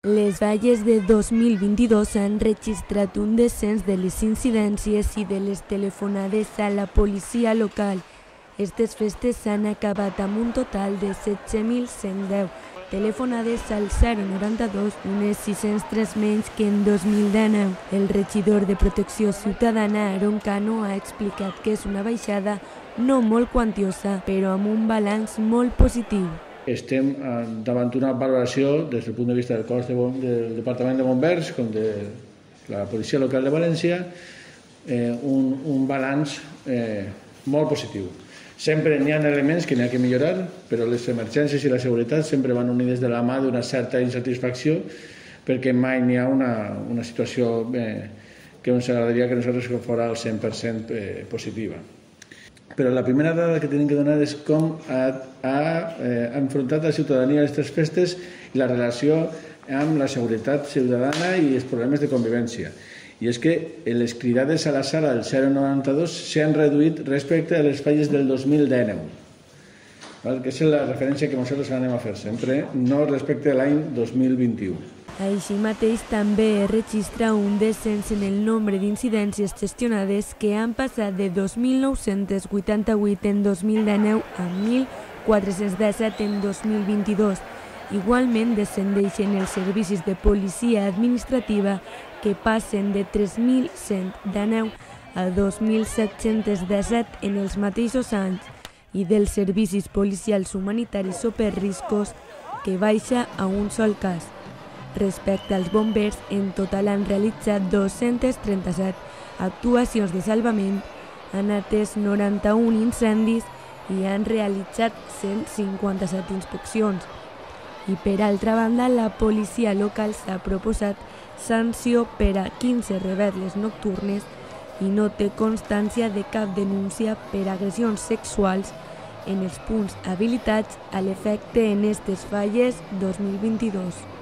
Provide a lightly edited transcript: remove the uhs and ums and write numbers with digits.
Les falles de 2022 han registrat un descens de les incidències i de les telefonades a la policia local. Aquestes festes s'han acabat amb un total de 16.110 telefonades al 092, unes 603 menys que en 2019. El regidor de Protecció Ciutadana, Aaron Cano, ha explicat que és una baixada no molt quantiosa, però amb un balanç molt positiu. Estem davant d'una valoració des del punt de vista del cos del Departament de Bombers com de la Policia Local de València, un balanç molt positiu. Sempre n'hi ha elements que n'hi ha que millorar, però les emergències i la seguretat sempre van unides de la mà d'una certa insatisfacció, perquè mai n'hi ha una situació que ens agradaria que nosaltres fos al 100% positiva. Però la primera dada que tenim que donar és com ha enfrontat la ciutadania a aquestes festes i la relació amb la seguretat ciutadana i els problemes de convivència. I és que les cridades a la sala del 092 s'han reduït respecte a les falles del 2019. Que és la referència que nosaltres anem a fer sempre, no respecte a l'any 2021. Així mateix també es registra un descens en el nombre d'incidències gestionades que han passat de 2.988 en 2019 a 1.417 en 2022. Igualment descendeixen els servicis de policia administrativa que passen de 3.119 a 2.717 en els mateixos anys i dels servicis policials humanitaris o per riscos que baixa a un sol cas. Respecte als bombers, en total han realitzat 237 actuacions de salvament, han atès 91 incendis i han realitzat 157 inspeccions. I per altra banda, la policia local s'ha proposat sanció per a 15 revetlles nocturnes i no té constància de cap denúncia per agressions sexuals en els punts habilitats a l'efecte en aquestes falles 2022.